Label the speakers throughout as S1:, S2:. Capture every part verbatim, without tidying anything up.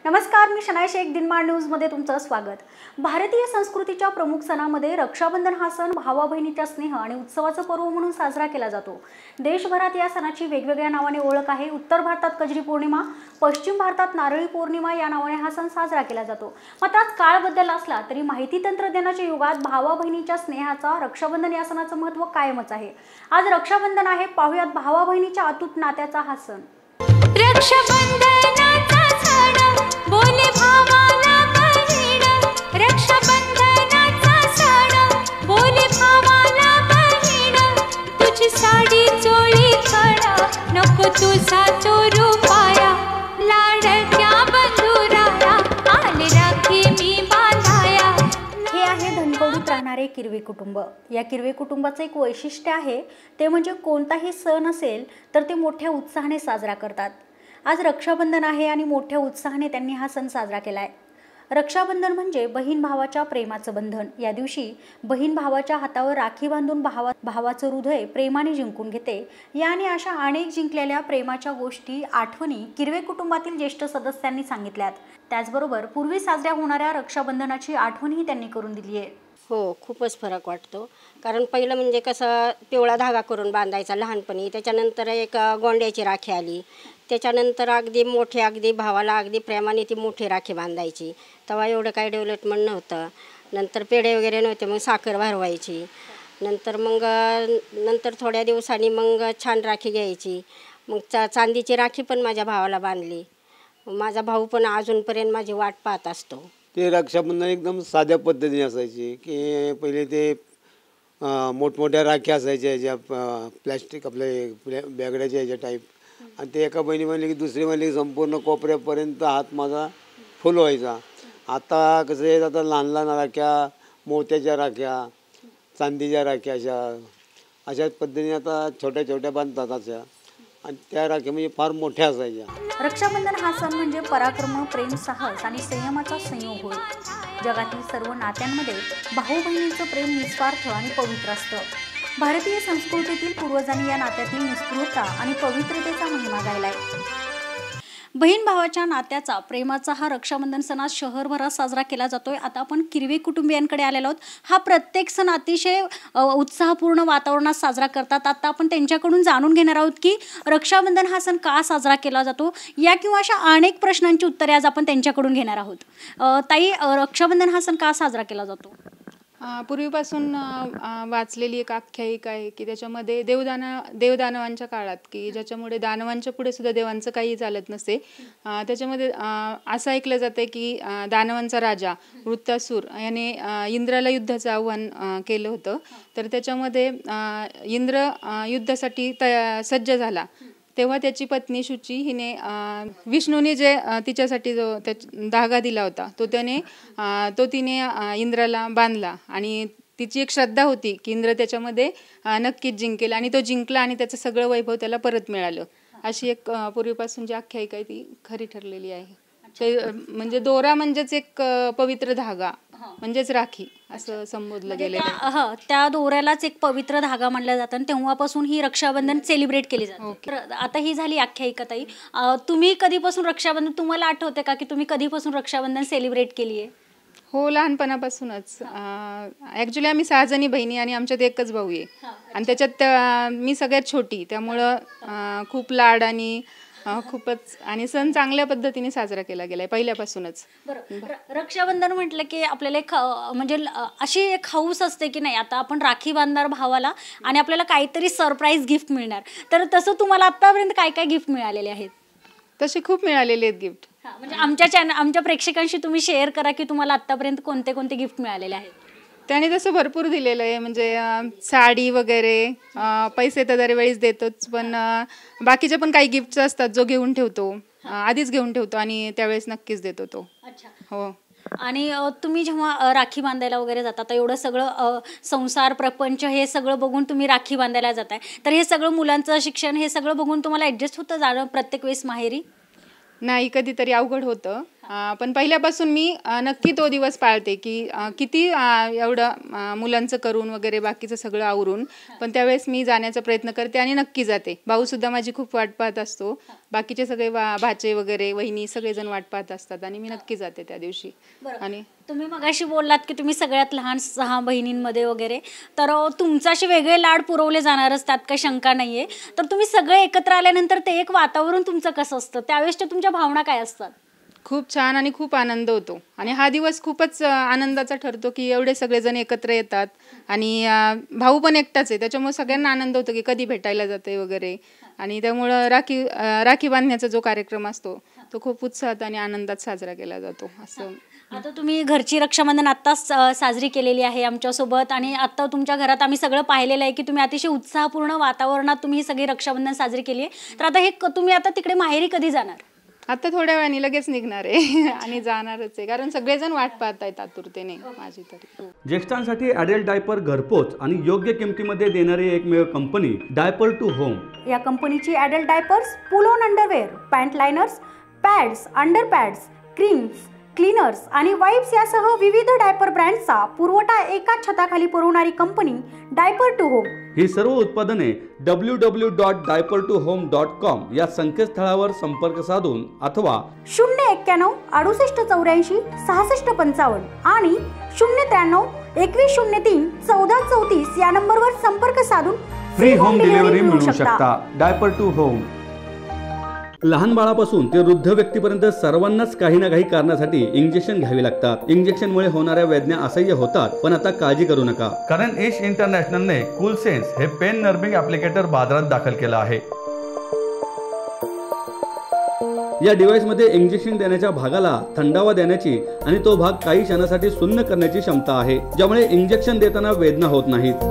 S1: नमस्कार, मी शनाय शेख दिनमान न्यूजमध्ये तुमचं स्वागत। भारतीय संस्कृतीच्या प्रमुख सणांमध्ये रक्षाबंधन हा सण भावा बहिणीच्या स्नेह आणि उत्सवाचा पर्व म्हणून साजरा केला जातो। देशभरात या सणाची वेगवेगळ्या नावाने ओळख आहे। उत्तर भारतात कजरी पौर्णिमा, पश्चिम भारतात नारळी पौर्णिमा या नावाने हा सण साजरा केला जातो। मात्र आज काळ बदलला असला तरी माहिती तंत्रज्ञानाच्या युगात भावा बहिणीच्या स्नेहाचा रक्षाबंधन या सणाचं महत्त्व कायमच आहे। आज रक्षाबंधन आहे, पाहुयात भावा बहिणीच्या अतूट नात्याचा हा सण।
S2: रक्षाबंधनाचा सण बोले भावाला बहीण, रक्षाबंधनाचा सण बोले भावाला बहीण, तुझी साडी चोळी खणा नको तुझा तो रुपाया, लाडक्या बंधुराया आले राखी मी बांधाया।
S1: हे आहे धनकवडीत राहणारे किरवे कुटुंब। या किरवे कुटुंबाचं एक वैशिष्ट्य आहे ते म्हणजे कोणताही सण असेल तर ते मोठ्या उत्साहाने साजरा करतात। आज रक्षाबंधन आहे आणि मोठ्या उत्साहाने त्यांनी हा सण साजरा केलाय। रक्षाबंधन म्हणजे बहीण भावाच्या प्रेमाचं बंधन। या दिवशी बहीण भावाच्या हातावर राखी बांधून भावा भावाचं हृदय प्रेमाने जिंकून घेते। या आणि अशा अनेक जिंकलेल्या प्रेमाच्या गोष्टी, आठवणी किरवे कुटुंबातील ज्येष्ठ सदस्यांनी सांगितल्यात। त्याचबरोबर पूर्वी साजऱ्या होणाऱ्या रक्षाबंधनाची आठवणही त्यांनी करून दिली आहे।
S3: हो, खूपच फरक वाटतो। कारण पहिलं म्हणजे कसं पिवळा धागा करून बांधायचा लहानपणी, त्याच्यानंतर एक गोंड्याची राखी आली, त्याच्यानंतर अगदी मोठे अगदी भावाला अगदी प्रेमाने ती मोठी राखी बांधायची। तेव्हा एवढं काही डेव्हलपमेंट नव्हतं। नंतर पेढे वगैरे नव्हते, मग साखर भरवायची। नंतर मग नंतर थोड्या दिवसांनी मग छान राखी घ्यायची। मग चा चांदीची राखी पण माझ्या भावाला बांधली। माझा भाऊ पण अजूनपर्यंत माझी वाट पाहत असतो।
S4: ते रक्षाबंधन एकदम साध्या पद्धतीने असायची की पहिले ते मोठमोठ्या राख्या असायच्या ज्या प्लॅस्टिक आपल्या बॅगड्याच्या ह्याच्या टाईप, आणि ते एका बहिणी म्हणली की दुसरी म्हणली की संपूर्ण कोपऱ्यापर्यंत हात माझा फुल व्हायचा। आता कसं आहे, आता लहान लहान राख्या, मोत्याच्या राख्या, चांदीच्या राख्या, अशा अशाच पद्धतीने आता छोट्या छोट्या बांधतात अशा, आणि त्या राख्या म्हणजे फार मोठ्या असायच्या।
S1: रक्षाबंधन हा सण म्हणजे पराक्रम, प्रेम, साहस आणि संयमाचा संयोग होय। जगातील सर्व नात्यांमध्ये भाऊ बहिणींचं प्रेम निस्वार्थ आणि पवित्र असतं। भारतीय संस्कृतीतील पूर्वजांनी या नात्यातील निस्पृहता आणि पवित्रतेचा महिमा गायलाय। बहीण भावाच्या नात्याचा, प्रेमाचा हा रक्षाबंधन सण आज शहरभरात साजरा केला जातोय। आता आपण किरवे कुटुंबियांकडे आलेलो आहोत। हा प्रत्येक सण अतिशय उत्साहपूर्ण वातावरणात साजरा करतात। आता आपण त्यांच्याकडून जाणून घेणार आहोत की रक्षाबंधन हा सण का साजरा केला जातो, या किंवा अशा अनेक प्रश्नांची उत्तरे आज आपण त्यांच्याकडून घेणार आहोत। ताई, रक्षाबंधन हा सण का साजरा केला जातो?
S5: पूर्वीपासून वाचलेली एक आख्यायिका आहे की त्याच्यामध्ये देवदाना देवदानवांच्या काळात की ज्याच्यामुळे दानवांच्या पुढे सुद्धा देवांचं काही चालत नसे, त्याच्यामध्ये असं ऐकलं जातं की दानवांचा राजा वृत्तासूर याने इंद्राला युद्धाचं आव्हान केलं होतं। तर त्याच्यामध्ये इंद्र युद्धासाठी तया सज्ज झाला तेव्हा त्याची पत्नी शुची हिने विष्णूने जे तिच्यासाठी जो त्या धागा दिला होता तो त्याने तो तिने इंद्राला बांधला, आणि तिची एक श्रद्धा होती की इंद्र त्याच्यामध्ये नक्कीच जिंकेल, आणि तो जिंकला आणि त्याचं सगळं वैभव त्याला परत मिळालं। अशी एक पूर्वीपासून जी आख्यायिका आहे ती खरी ठरलेली आहे। ते म्हणजे दोरा म्हणजेच एक पवित्र धागा म्हणजेच राखी असं संबोधलं गेलेलं आहे।
S1: त्या दोऱ्यालाच एक पवित्र धागा मानला जातं आणि तेव्हापासून ही रक्षाबंधन सेलिब्रेट केली जाते। आता ही झाली आख्यायिका। ताई, तुम्ही कधीपासून रक्षाबंधन, तुम्हाला आठवते का की तुम्ही कधीपासून रक्षाबंधन सेलिब्रेट केली आहे?
S5: हो, लहानपणापासूनच। ॲक्च्युली आम्ही सहा जणी बहिणी आणि आमच्यात एकच भाऊ आहे, आणि त्याच्यात मी सगळ्यात छोटी, त्यामुळं खूप लाड आणि खूपच आणि सण चांगल्या पद्धतीने साजरा केला गेलाय पहिल्यापासूनच।
S1: बरं, रक्षाबंधन म्हटलं की आपल्याला एक म्हणजे अशी एक हौस असते की नाही, आता आपण राखी बांधणार भावाला आणि आपल्याला काहीतरी सरप्राईज गिफ्ट मिळणार। तर तसं तुम्हाला आतापर्यंत काय काय गिफ्ट मिळालेले आहेत?
S5: तसे खूप मिळालेले आहेत गिफ्ट।
S1: म्हणजे आमच्या चॅनल आमच्या प्रेक्षकांशी तुम्ही शेअर करा की तुम्हाला आतापर्यंत कोणते कोणते गिफ्ट मिळालेले आहेत? त्याने
S5: तसं भरपूर दिलेलं आहे, म्हणजे साडी वगैरे, पैसे तर दरवेळीच देतोच, पण बाकीचे पण काही गिफ्ट्स असतात जो घेऊन ठेवतो, आधीच घेऊन ठेवतो आणि त्यावेळेस नक्कीच देतो तो।
S1: अच्छा,
S5: हो।
S1: आणि तुम्ही जेव्हा राखी बांधायला वगैरे जाता तर एवढं सगळं संसार प्रपंच हे सगळं बघून तुम्ही राखी बांधायला जाताय, तर हे सगळं मुलांचं शिक्षण हे सगळं बघून तुम्हाला ॲडजस्ट होतं जाणं प्रत्येक वेळेस माहेरी?
S5: नाही, कधीतरी अवघड होतं, अ, पण पहिल्यापासून मी अ, नक्की तो दिवस पाळते की अ, किती अ, एवढं अ, मुलांचं करून वगैरे बाकीचं सगळं आवरून पण त्यावेळेस मी जाण्याचा प्रयत्न करते आणि नक्की जाते. भाऊसुद्धा माझी खूप वाट पाहत असतो. बाकीचे सगळे वा भाचे वगैरे वहिनी सगळेजण वाट पाहत असतात आणि मी नक्की जाते त्या दिवशी. आणि
S1: तुम्ही मगाशी बोललात की तुम्ही सगळ्यात लहान सहा बहिणींमध्ये वगैरे तर अ, तुमचे असे वेगळे लाड पुरवले जाणारच त्यात काही शंका नाहीये. तर तुम्ही सगळे एकत्र आल्यानंतर ते एक वातावरण तुमचं कसं असतं त्यावेळेसच्या तुमच्या भावना काय असतात?
S5: खूप छान आणि खूप आनंद होतो आणि हा दिवस खूपच अ, आनंदाचा ठरतो की एवढे सगळेजण एकत्र येतात आणि अ, भाऊ पण एकटाच आहे त्याच्यामुळे सगळ्यांना आनंद होतो की कधी भेटायला जाते वगैरे आणि त्यामुळं राखी अ, राखी बांधण्याचा जो कार्यक्रम असतो तो खूप उत्साहात आणि आनंदात साजरा केला जातो. असं
S1: आता तुम्ही घरची रक्षाबंधन आत्ताच अ, साजरी केलेली आहे आमच्यासोबत आणि आत्ता तुमच्या घरात आम्ही सगळं पाहिलेलं आहे की तुम्ही अतिशय उत्साहपूर्ण वातावरणात तुम्ही ही सगळी रक्षाबंधन साजरी केली आहे. तर आता हे क- तुम्ही आता तिकडे माहेरी कधी जाणार?
S5: आता थोड्या वेळाने लगेच निघणार आहे आणि जाणारच आहे कारण सगळेजण वाट पाहत आहेत आतुरतेने माझी तरी.
S6: ज्येष्ठांसाठी ॲडल्ट डायपर घरपोच आणि योग्य किमतीमध्ये देणारी एकमेव कंपनी डायपर टू होम.
S1: या कंपनीची adult diapers, pull on underwear, pant liners, pads, under pads, creams, cleaners आणि वाईप्स यासह विविध डायपर ब्रँड्सचा पुरवठा एकाच छताखाली पुरवणारी कंपनी डायपर टू होम.
S6: ही सर्व उत्पादने W W dot diaper to home dot com या संकेतस्थळावर संपर्क साधून अथवा
S1: शून्य एक्क्याण्णव अडुसष्ट चौऱ्याऐंशी सहासष्ट पंचावन्न आणि शून्य त्र्याण्णव एकवीस शून्य तीन चौदा चौतीस या नंबरवर संपर्क साधून
S6: फ्री होम डिलिव्हरी मिळवू शकता. Diaper to home. लहान बाळापासून ते वृद्ध व्यक्तीपर्यंत सर्वांनाच काही ना काही कारणासाठी इंजेक्शन घ्यावी लागतात. इंजेक्शनमुळे होणाऱ्या वेदना असह्य होतात पण आता काळजी करू नका कारण एश इंटरनॅशनलने कूल सेन्स हे पेन नर्विंग ॲप्लिकेटर बाजारात दाखल केलं आहे. या डिव्हाइसमध्ये इंजेक्शन देण्याच्या भागाला थंडावा देण्याची आणि तो भाग काही क्षणासाठी सुन्न करण्याची क्षमता आहे ज्यामुळे इंजेक्शन देताना वेदना होत नाहीत.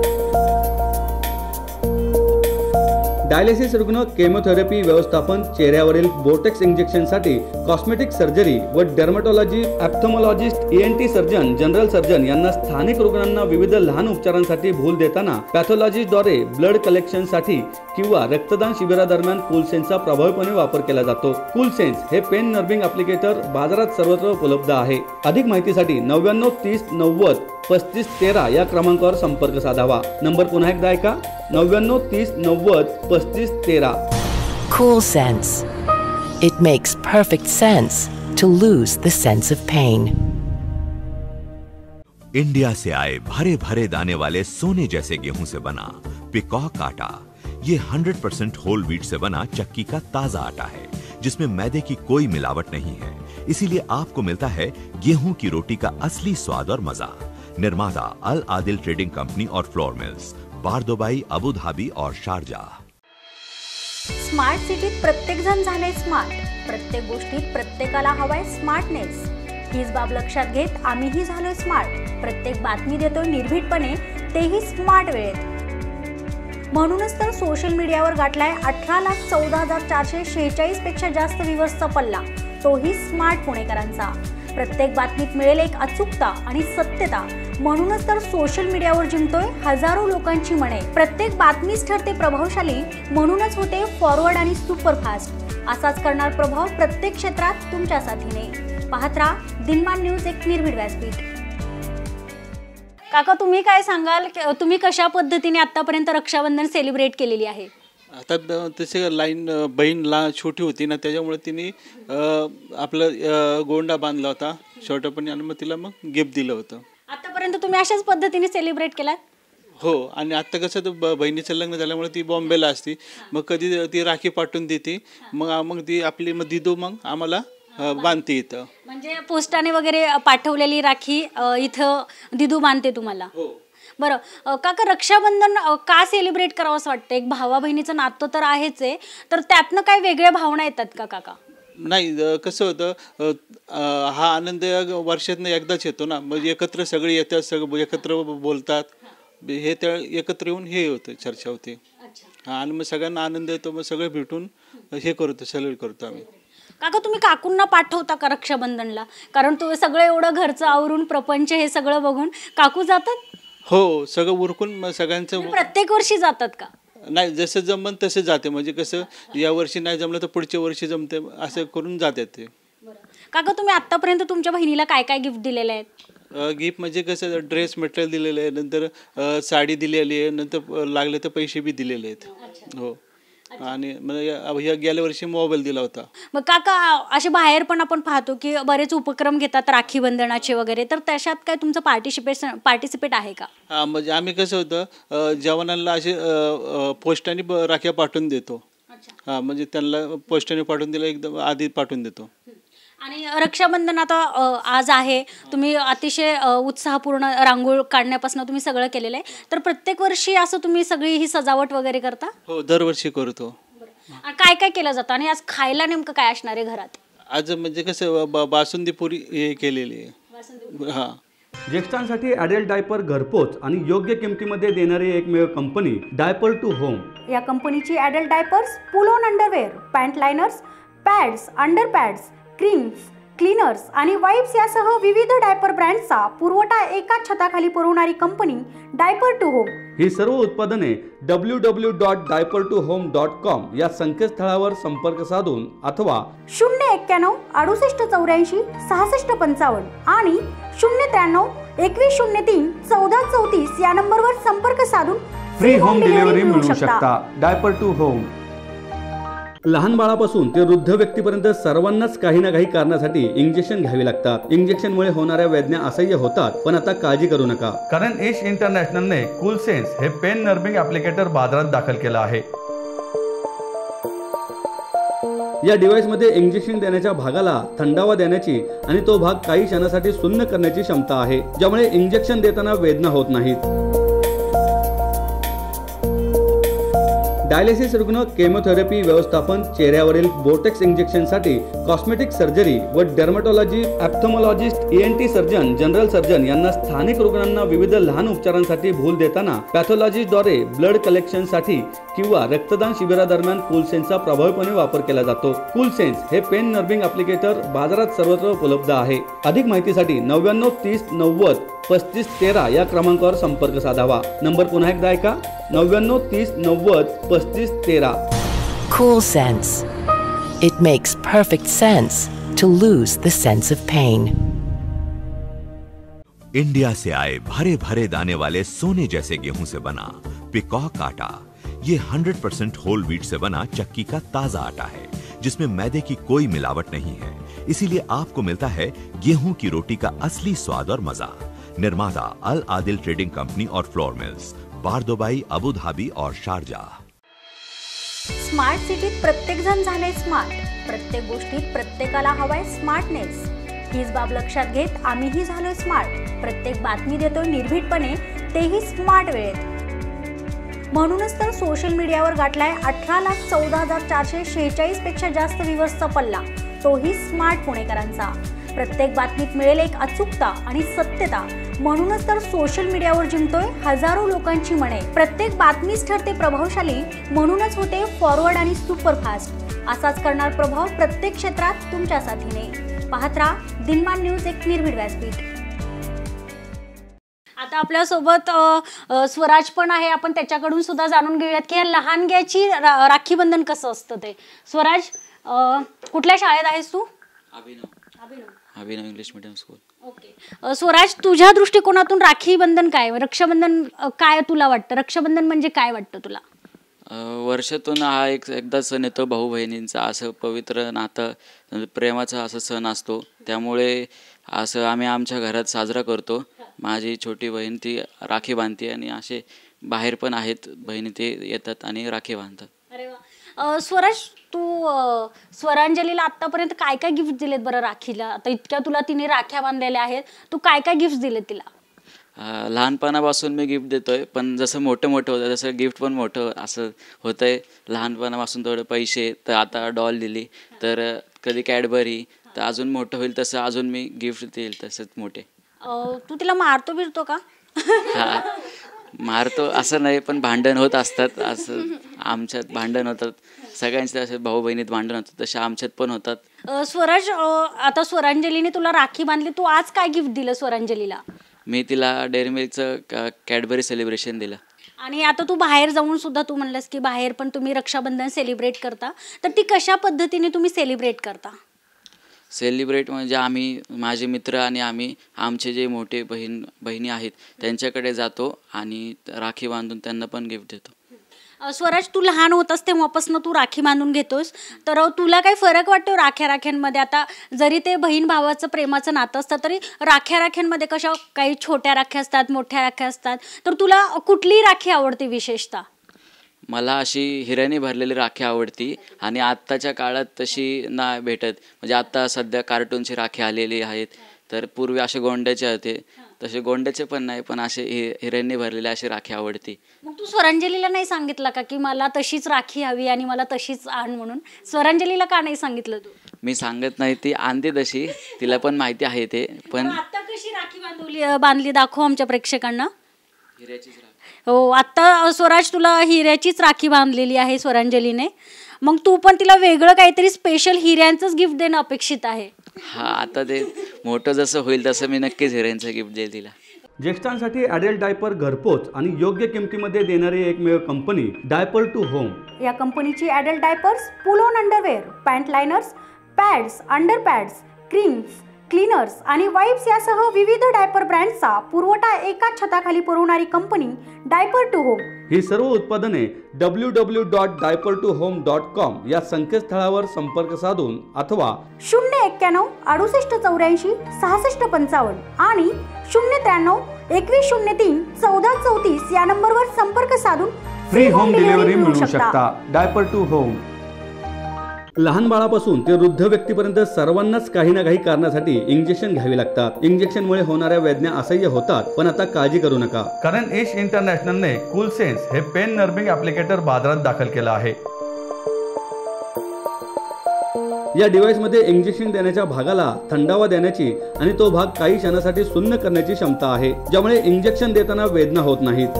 S6: डायलिसिस रुग्ण, केमोथेरपी व्यवस्थापन, चेहऱ्यावरील बोटेक्स इंजेक्शनसाठी, कॉस्मेटिक सर्जरी व dermatology, ophthalmologist, E N T surgeon, general surgeon यांना स्थानिक रुग्णांना विविध लहान उपचारांसाठी भूल देताना पॅथॉलॉजीद्वारे ब्लड कलेक्शनसाठी किंवा रक्तदान शिबिरादरम्यान कूलसेन्सचा प्रभावीपणे वापर केला जातो. कूलसेन्स हे पेन नर्विंग ॲप्लिकेटर बाजारात सर्वत्र उपलब्ध आहे. अधिक माहितीसाठी नव्याण्णव तीस नव्वद पस्तीस तेरा या क्रमांकावर संपर्क साधावा. नंबर पुन्हा एकदा ऐका, नव्याण्णव तीस नव्वद पस्तीस तेरा.
S7: Cool Sense. It makes perfect sense to lose the sense of pain.
S8: India से आए भरे भरे दाने वाले सोने जैसे गेहूं से बना पिकॉक आटा। ये सौ परसेंट होल व्हीट से बना चक्की का ताजा आटा है जिसमें मैदे की कोई मिलावट नहीं है, इसीलिए आपको मिलता है गेहूं की रोटी का असली स्वाद और मजा। निर्माता अल आदिल ट्रेडिंग कंपनी और flour mills, Bur Dubai, Abu Dhabi और शारजाह।
S1: स्मार्ट सिटीत प्रत्येक जण झाले स्मार्ट. प्रत्येक गोष्टीत प्रत्येकाला हवाय स्मार्टनेस. हीच बाब लक्षात घेत आम्हीही झालोय स्मार्ट. प्रत्येक बातमी देतोय निर्भीडपणे, तेही स्मार्ट वेळेत. म्हणूनच तर सोशल मीडियावर गाठलाय अठरा लाख चौदा हजार चारशे शेहेचाळीस पेक्षा जास्त व्ह्यूअर्सचा पल्ला, तोही स्मार्ट पुणेकरांचा. प्रत्येक बातमीत मिळेल एक अचूकता आणि सत्यता, म्हणूनच तर सोशल मीडियावर जिंकतोय हजारो लोकांची मने. प्रत्येक बातमीच ठरते प्रभावशाली, म्हणूनच होते फॉरवर्ड आणि सुपरफास्ट. असाच करणार प्रभाव प्रत्येक क्षेत्रात तुमच्या साथीने. पाहत राहा दिनमान न्यूज, एक निर्भीड व्यासपीठ. काका, तुम्ही काय सांगाल, तुम्ही कशा पद्धतीने आतापर्यंत रक्षाबंधन सेलिब्रेट केलेली आहे?
S9: आता तसे लाईन बहीण ला छोटी होती ना, त्याच्यामुळे तिने आपलं गोंडा बांधला होता छोटपणी आणि मग तिला मग गिफ्ट दिलं होतं.
S1: आतापर्यंत तुम्ही अशाच पद्धतीने सेलिब्रेट केलात?
S9: हो, आणि आता कसं तर बहिणीचं लग्न झाल्यामुळे ती बॉम्बेला असती, मग कधी ती राखी पाठवून देते, मग मग ती आपली मग दिदू मग आम्हाला बांधते इथं.
S1: म्हणजे पोस्टाने वगैरे पाठवलेली राखी इथं दिदू बांधते तुम्हाला?
S9: हो.
S1: बरं काका, रक्षाबंधन का सेलिब्रेट करावं असं वाटतं? एक भावा बहिणीचं नातं तर आहेच आहे, तर त्यातनं काय वेगळ्या भावना येतात का काका?
S9: नाही, कसं होतं, हा आनंद वर्षातनं एकदाच येतो ना, म्हणजे एकत्र सगळे येतात, सगळं एकत्र बोलतात, हे त्या एकत्र येऊन हे होतं, चर्चा होते. हा, आणि मग सगळ्यांना आनंद येतो, मग सगळे भेटून हे करतो, सेलिब्रेट करतो आम्ही.
S1: काका, तुम्ही काकूंना पाठवता का रक्षाबंधनला? कारण तो सगळं एवढं घरचं आवरून प्रपंच हे सगळं बघून काकू जातात?
S9: हो, सगळं उरकून सगळ्यांचं.
S1: प्रत्येक वर्षी जातात का?
S9: नाही, जसं जमन तसं जाते, म्हणजे कसं या वर्षी नाही जमलं तर पुढच्या वर्षी जमते, असं करून जाते ते.
S1: काका तुम्ही आतापर्यंत तुमच्या बहिणीला काय काय गिफ्ट दिलेले आहेत?
S9: गिफ्ट म्हणजे कसं ड्रेस मटेरियल दिलेलं आहे, नंतर अ, साडी दिलेली आहे, नंतर लागले तर पैसे बी दिलेले आहेत. हो आणि म्हणजे ह्या गेल्या वर्षी मोबाईल दिला होता.
S1: मग काका असे बाहेर पण आपण पाहतो की बरेच उपक्रम घेतात राखी बंधनाचे वगैरे, तर त्याच्यात काय तुमचं पार्टिसिपेशन पार्टिसिपेट आहे का?
S9: हा म्हणजे आम्ही कसं होतं अ, जवानांना असे अ, अ, पोस्टाने ब- राख्या पाठवून देतो. हा म्हणजे त्यांना पोस्टाने पाठवून दिलं एकदम आधी पाठवून देतो.
S1: आणि रक्षाबंधन आता अ, आज आहे, तुम्ही अतिशय अ, उत्साहपूर्ण रांगोळ काढण्यापासून तुम्ही सगळं केलेलं आहे, तर प्रत्येक वर्षी असं तुम्ही सगळी ही सजावट वगैरे करता?
S9: हो दरवर्षी करतो.
S1: आणि काय काय केलं जातं आणि आज खायला नेमकं काय असणार आहे घरात?
S9: आज म्हणजे कसं ब- बासुंदी पुरी हे केलेली आहे. हा
S6: ज्येष्ठांसाठी ॲडल्ट डायपर घरपोच आणि योग्य किमतीमध्ये देणारी एकमेव कंपनी डायपर टू होम.
S1: या कंपनीची adult diapers, pull on underwear, pant liners, pads, under pads, creams, cleaners आणि वाईप्स यासह विविध डायपर ब्रँड्सचा पुरवठा एकाच छताखाली पुरवणारी कंपनी डायपर टू होम.
S6: ही सर्व उत्पादने W W dot diaper to home dot com या संकेतस्थळावर संपर्क साधून अथवा
S1: शून्य एक्क्याण्णव अडुसष्ट चौऱ्याऐंशी सहासष्ट पंचावन्न आणि शून्य त्र्याण्णव एकवीस शून्य तीन चौदा चौतीस या नंबरवर संपर्क साधून
S6: फ्री होम डिलिव्हरी मिळवू शकता. Diaper to home. लहान बाळापासून ते वृद्ध व्यक्तीपर्यंत सर्वांनाच काही ना काही कारणासाठी इंजेक्शन घ्यावी लागतात. इंजेक्शनमुळे होणाऱ्या वेदना असह्य होतात, पण आता काळजी करू नका, कारण एश इंटरनॅशनलने कूल सेन्स हे पेन नर्विंग ॲप्लिकेटर बाजारात दाखल केलं आहे. या डिव्हाइसमध्ये इंजेक्शन देण्याच्या भागाला थंडावा देण्याची आणि तो भाग काही क्षणासाठी सुन्न करण्याची क्षमता आहे, ज्यामुळे इंजेक्शन देताना वेदना होत नाहीत. डायलिसिस रुग्ण, केमोथेरपी व्यवस्थापन, चेहऱ्यावरील बोटेक्स इंजेक्शनसाठी कॉस्मेटिक सर्जरी व dermatology, ophthalmologist, E N T surgeon, general surgeon यांना स्थानिक रुग्णांना विविध लहान उपचारांसाठी भूल देताना पॅथॉलॉजीद्वारे ब्लड कलेक्शनसाठी किंवा रक्तदान शिबिरादरम्यान कूलसेन्सचा प्रभावीपणे वापर केला जातो. कूलसेन्स हे पेन नर्विंग ॲप्लिकेटर बाजारात सर्वत्र उपलब्ध आहे. अधिक माहितीसाठी नव्याण्णव तीस नव्वद पस्तीस तेरा या क्रमांकावर संपर्क साधावा. नंबर पुन्हा एकदा ऐका, नव्याण्णव तीस नव्वद पस्तीस तेरा.
S7: Cool Sense. It makes perfect sense to lose the sense of pain.
S8: India से आए भरे भरे दाने वाले सोने जैसे गेहूं से बना पिकॉक आटा। ये हंड्रेड परसेंट होल व्हीट से बना चक्की का ताजा आटा है, जिसमें मैदे की कोई मिलावट नहीं है। इसीलिए आपको मिलता है गेहूं की रोटी का असली स्वाद और मजा। निर्माता अल आदिल ट्रेडिंग कंपनी और flour mills, Bur Dubai, Abu Dhabi और शारजाह।
S1: स्मार्ट सिटीत प्रत्येक जण झाले स्मार्ट, प्रत्येक गोष्टीत प्रत्येकाला हवाय स्मार्टनेस। हीच बाब लक्षात घेत आम्हीही झालोय स्मार्ट, प्रत्येक बातमी देतोय निर्भीडपणे, तेही स्मार्ट वेळेत। म्हणूनच तर सोशल मीडियावर गाठलाय अठरा लाख चौदा हजार चारशे शेहेचाळीस पेक्षा जास्त व्ह्यूअर्सचा पल्ला, तोही स्मार्ट पुणेकरांचा। प्रत्येक बातमीत मिळेल एक अचूकता आणि सत्यता, म्हणूनच तर सोशल मीडियावर जिंकतोय हजारो लोकांची मने। प्रत्येक बातमीच ठरते प्रभावशाली, म्हणूनच होते फॉरवर्ड आणि सुपरफास्ट। असाच करणार प्रभाव प्रत्येक क्षेत्रात तुमच्या साथीने। पाहत राहा दिनमान न्यूज, एक निर्भीड व्यासपीठ। आता आपल्या सोबत स्वराज पण आहे, आपण त्याच्याकडून सुद्धा जाणून घेऊयात की लहानग्याची रा, राखी बंधन कसं असतं ते। स्वराज, कुठल्या शाळेत आहेस तू?
S10: Abhinav Abhinav Abhinav English medium school.
S1: Okay Swaraj, तुझ्या दृष्टिकोनातून राखी बंधन काय, रक्षाबंधन काय तुला वाटतं? रक्षाबंधन म्हणजे काय वाटतं तुला?
S10: वर्षातून हा एक एकदा सण येतो, भाऊ बहिणींचा असं पवित्र नातं, प्रेमाचा असा सण असतो, त्यामुळे असं आम्ही आमच्या घरात साजरा करतो। माझी छोटी बहीण ती राखी बांधते आणि असे बाहेर पण आहेत बहिणी, ते येतात आणि राखी बांधतात।
S1: अरे वा। स्वराज, तू स्वरांजलीला आतापर्यंत काय काय गिफ्ट दिलेत बरं राखीला? आता इतक्या तुला तिने राख्या बांधलेल्या आहेत, तू काय काय गिफ्ट दिले तिला?
S10: लहानपणापासून मी गिफ्ट देतोय, पण जसं मोठं मोठं होतं तसं गिफ्ट पण मोठं असं होतंय। लहानपणापासून थोडं पैसे, तर आता डॉल दिली, तर कधी कॅडबरी, तर अजून मोठं होईल तसं अजून मी गिफ्ट देईल तसंच मोठे।
S1: तू तिला मारतो बिरतो का?
S10: हा मारतो असं नाही, पण भांडण होत असतात, असं आमच्यात भांडण होतात, सगळ्यांचे असे भाऊ बहिणीत भांडण होतात, तसे आमच्यात पण होतात।
S1: स्वराज, आता स्वरांजलीने तुला राखी बांधली, तू आज काय गिफ्ट दिलं स्वरांजलीला?
S10: मी तिला डेअरी मिल्कचं कॅडबरी सेलिब्रेशन दिलं।
S1: आणि आता तू बाहेर जाऊन सुद्धा तू म्हणलंस की बाहेर पण तुम्ही रक्षाबंधन सेलिब्रेट करता, तर ती कशा पद्धतीने तुम्ही सेलिब्रेट करता?
S10: सेलिब्रेट म्हणजे आम्ही माझे मित्र आणि आम्ही आमचे जे मोठे बहीण बहिणी आहेत त्यांच्याकडे जातो आणि राखी बांधून त्यांना पण गिफ्ट देतो.
S1: अ, स्वराज, तू लहान होतास तेव्हापासून तू राखी बांधून घेतोस, तर अ, तुला काही फरक वाटतो राख्या राख्यांमध्ये? आता जरी ते बहीण भावाचं प्रेमाचं नातं असतं तरी राख्या राख्यांमध्ये कशा काही छोट्या राख्या असतात, मोठ्या राख्या असतात, तर तुला कुठली राखी आवडते विशेषतः?
S10: मला अशी हिऱ्याने भरलेली राखी आवडती आणि आत्ताच्या काळात तशी नाही भेटत. म्हणजे आत्ता सध्या कार्टूनची राखी आलेली आहेत, तर पूर्वी असे गोंड्याचे होते, तसे गोंड्याचे पण नाही, पण असे हि हिऱ्यांनी भरलेले अशी राखी आवडती.
S1: मग तू स्वरांजलीला नाही सांगितलं का की मला तशीच राखी हवी आणि मला तशीच आण म्हणून? स्वरांजलीला का नाही सांगितलं तू?
S10: मी सांगत नाही, ती आणते तशी, तिला पण माहिती आहे ते. पण
S1: आता कशी राखी बांधवली बांधली दाखव आमच्या प्रेक्षकांना.
S10: हिऱ्याचीच राखी.
S1: हो, आत्ता स्वराज तुला हिऱ्याचीच राखी बांधलेली आहे स्वरांजलीने. मग तू पण तिला वेगळं काहीतरी स्पेशल हिऱ्यांचंच गिफ्ट देणं अपेक्षित आहे.
S10: हा, आता ते मोठं जसं होईल तसं मी नक्कीच हिऱ्यांचं गिफ्ट देईल तिला.
S6: ज्येष्ठांसाठी ॲडल्ट डायपर घरपोच आणि योग्य किमतीमध्ये देणारी एकमेव कंपनी डायपर टू होम.
S1: या कंपनीची adult diapers, pull on underwear, pant liners, pads, under pads, creams, cleaners आणि वाईप्स यासह विविध डायपर ब्रँड्सचा पुरवठा एकाच छताखाली पुरवणारी कंपनी डायपर टू होम.
S6: ही सर्व उत्पादने W W dot diaper to home dot com या संकेतस्थळावर संपर्क साधून अथवा
S1: शून्य एक्क्याण्णव अडुसष्ट चौऱ्याऐंशी सहासष्ट पंचावन्न आणि शून्य त्र्याण्णव एकवीस शून्य तीन चौदा चौतीस या नंबरवर संपर्क साधून
S6: फ्री होम डिलिव्हरी मिळवू शकता. Diaper to home. लहान बाळापासून ते वृद्ध व्यक्तीपर्यंत सर्वांनाच काही ना काही कारणासाठी इंजेक्शन घ्यावी लागतात. इंजेक्शनमुळे होणाऱ्या वेदना असह्य होतात, पण आता काळजी करू नका, कारण एश इंटरनॅशनलने कूल सेन्स हे पेन नर्विंग ॲप्लिकेटर बाजारात दाखल केलं आहे. या डिव्हाइसमध्ये इंजेक्शन देण्याच्या भागाला थंडावा देण्याची आणि तो भाग काही क्षणासाठी सुन्न करण्याची क्षमता आहे, ज्यामुळे इंजेक्शन देताना वेदना होत नाहीत.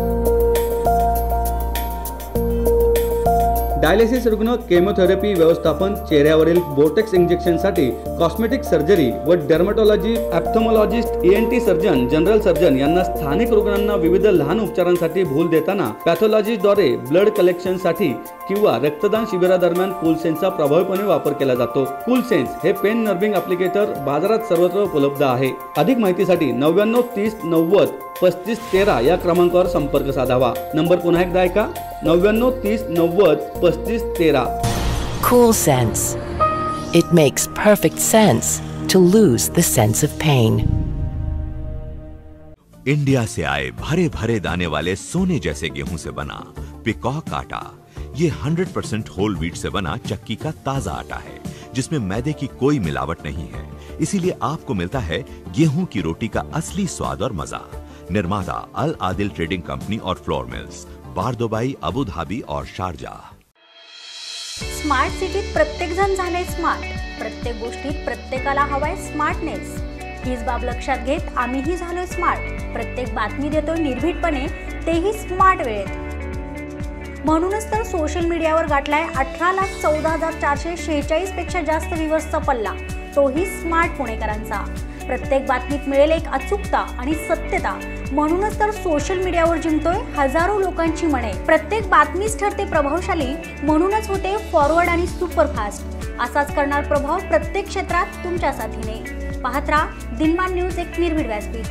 S6: डायलिसिस रुग्ण, केमोथेरपी व्यवस्थापन, चेहऱ्यावरील बोटेक्स इंजेक्शनसाठी कॉस्मेटिक सर्जरी व dermatology, ophthalmologist, E N T surgeon, general surgeon यांना स्थानिक रुग्णांना विविध लहान उपचारांसाठी भूल देताना पॅथॉलॉजीद्वारे ब्लड कलेक्शनसाठी किंवा रक्तदान शिबिरादरम्यान कूलसेन्सचा प्रभावीपणे वापर केला जातो. कूलसेन्स हे पेन नर्विंग ॲप्लिकेटर बाजारात सर्वत्र उपलब्ध आहे. अधिक माहितीसाठी नव्याण्णव तीस नव्वद पस्तीस तेरा या क्रमांकावर संपर्क साधावा. नंबर पुन्हा एकदा ऐका, नव्याण्णव तीस नव्वद पस्तीस तेरा.
S7: Cool Sense. It makes perfect sense to lose the sense of pain.
S8: India से आए भरे भरे दाने वाले सोने जैसे गेहूं से बना पिकॉक आटा. ये हंड्रेड परसेंट होल व्हीट से बना चक्की का ताजा आटा है, जिसमें मैदे की कोई मिलावट नहीं है. इसीलिए आपको मिलता है गेहूं की रोटी का असली स्वाद और मजा. निर्माता अल आदिल ट्रेडिंग कंपनी और flour mills, Bur Dubai, Abu Dhabi और शारजाह.
S1: स्मार्ट सिटीत प्रत्येक जण झाले स्मार्ट. प्रत्येक गोष्टीत प्रत्येकाला हवाय स्मार्टनेस. हीच बाब लक्षात घेत आम्हीही झालोय स्मार्ट. प्रत्येक बातमी देतोय निर्भीडपणे, तेही स्मार्ट वेळेत. म्हणूनच तर सोशल मीडियावर गाठलाय अठरा लाख चौदा हजार चारशे शेहेचाळीस पेक्षा जास्त व्ह्यूअर्सचा पल्ला, तोही स्मार्ट पुणेकरांचा. प्रत्येक बातमीत मिळेल एक अचूकता आणि सत्यता, म्हणूनच तर सोशल मीडियावर जिंकतोय हजारो लोकांची मने. प्रत्येक बातमीच ठरते प्रभावशाली, म्हणूनच होते फॉरवर्ड आणि सुपरफास्ट. असाच करणार प्रभाव प्रत्येक क्षेत्रात तुमच्या साथीने. पाहत राहा दिनमान न्यूज, एक निर्भीड व्यासपीठ.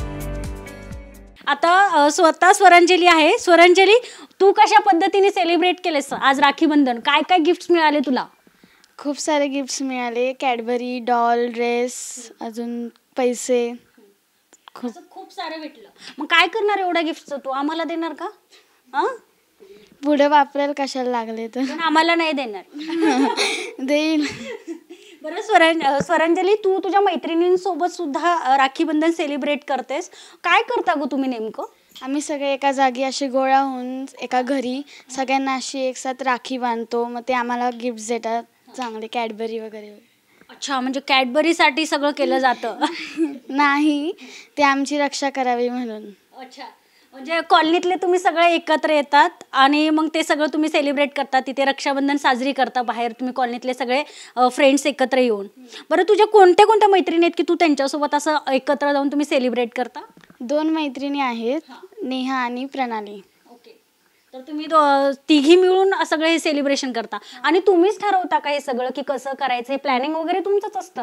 S1: आता स्वतः स्वरांजली आहे. स्वरांजली, तू कशा पद्धतीने सेलिब्रेट केलेस आज राखी बंधन? काय काय गिफ्ट्स मिळाले तुला?
S11: खूप सारे गिफ्ट्स मिळाले, कॅडबरी, डॉल, ड्रेस, अजून पैसे, खूप
S1: खूप सारं भेटलं. मग काय करणार एवढ्या गिफ्टचं तू? आम्हाला देणार का? हां,
S11: पुढे वापरेल कशाला लागले तर.
S1: आम्हाला नाही देणार.
S11: देईल.
S1: बरं स्वरां स्वरांजली, तू तुझ्या मैत्रिणींसोबत सुद्धा राखी बंधन सेलिब्रेट करतेस. काय करता गो तुम्ही नेमकं?
S11: आम्ही सगळे एका जागी असे गोळा होऊन एका घरी सगळ्यांना अशी एकसाथ राखी बांधतो. मग ते आम्हाला गिफ्ट्स देतात, चांगले कॅडबरी वगैरे.
S1: अच्छा, म्हणजे कॅडबरीसाठी सगळं केलं जातं?
S11: नाही, ते आमची रक्षा करावी म्हणून.
S1: अच्छा, म्हणजे कॉलनीतले तुम्ही सगळे एकत्र येतात आणि मग ते सगळं तुम्ही सेलिब्रेट करता, तिथे रक्षाबंधन साजरी करता बाहेर तुम्ही कॉलनीतले सगळे फ्रेंड्स एकत्र येऊन. बरं, तुझ्या कोणत्या कोणत्या मैत्रिणी आहेत की तू त्यांच्यासोबत असं एकत्र जाऊन तुम्ही सेलिब्रेट करता?
S11: दोन मैत्रिणी आहेत, नेहा आणि प्रणाली.
S1: ओके, तर तुम्ही तिघी मिळून सगळं हे सेलिब्रेशन करता आणि तुम्हीच ठरवता का हे सगळं की कसं करायचं? हे प्लॅनिंग वगैरे तुमचंच असतं?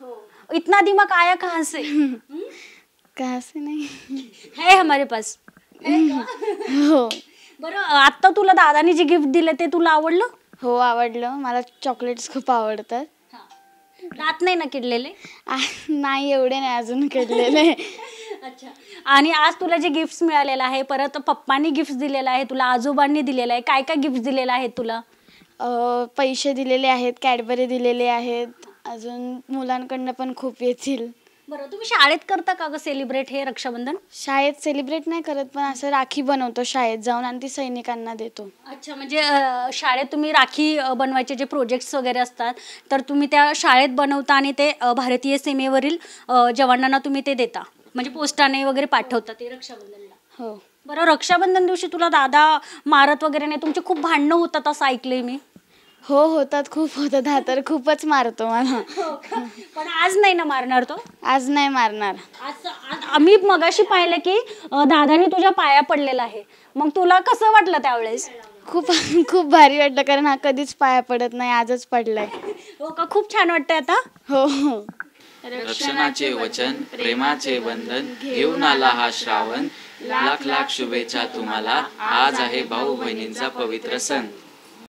S1: इतना दिमाग आया कहाँ से?
S11: कहाँ से नाही.
S1: है हमारे पास.
S11: हो
S1: बरं आता तुला दादानी जे गिफ्ट दिलं ते तुला आवडलं?
S11: हो आवडलं. मला चॉकलेट्स खूप आवडतात.
S1: दात नाही ना किडलेले?
S11: आ, नाही एवढे नाही अजून केलेले.
S1: अच्छा. आणि आज तुला जे गिफ्ट्स मिळालेलं आहे, परत पप्पांनी गिफ्ट दिलेलं आहे तुला, आजोबांनी दिलेलं आहे, काय काय गिफ्ट दिलेलं आहे तुला?
S11: अ, पैसे दिलेले आहेत, कॅडबरी दिलेले आहेत, अजून मुलांकडनं पण खूप येतील.
S1: बरं तुम्ही शाळेत करता का ग सेलिब्रेट हे रक्षाबंधन?
S11: शाळेत सेलिब्रेट नाही करत, पण असं राखी बनवतो शाळेत जाऊन आणि ती सैनिकांना देतो.
S1: अच्छा. म्हणजे अ, शाळेत तुम्ही राखी अ, बनवायचे जे प्रोजेक्ट्स वगैरे असतात तर तुम्ही त्या शाळेत बनवता आणि ते अ, भारतीय सीमेवरील अ, जवानांना तुम्ही ते देता, म्हणजे पोस्टाने वगैरे पाठवता ते रक्षाबंधनला.
S11: हो.
S1: बरं रक्षाबंधन दिवशी तुला दादा मारत वगैरे नाही, तुमचे खूप भांडणं होतात असं ऐकलंय मी.
S11: हो होतात, खूप होतात. हा तर खूपच मारतो मला.
S1: पण आज नाही ना मारणार तो?
S11: आज नाही मारणार.
S1: आज आज आम्ही मगाशी पाहिलं की अ, दादाने तुझ्या पाया पडलेला आहे, मग तुला कसं वाटलं त्यावेळेस?
S11: खूप खूप भारी वाटलं, कारण हा कधीच पाया पडत नाही, आजच पडलाय.
S1: हो का? खूप छान वाटतंय आता.
S11: हो हो.
S10: रक्षणाचे वचन, प्रेमाचे बंधन घेऊन आला हा श्रावण. लाख लाख शुभेच्छा तुम्हाला, आज आहे भाऊ बहिणींचा पवित्र सण.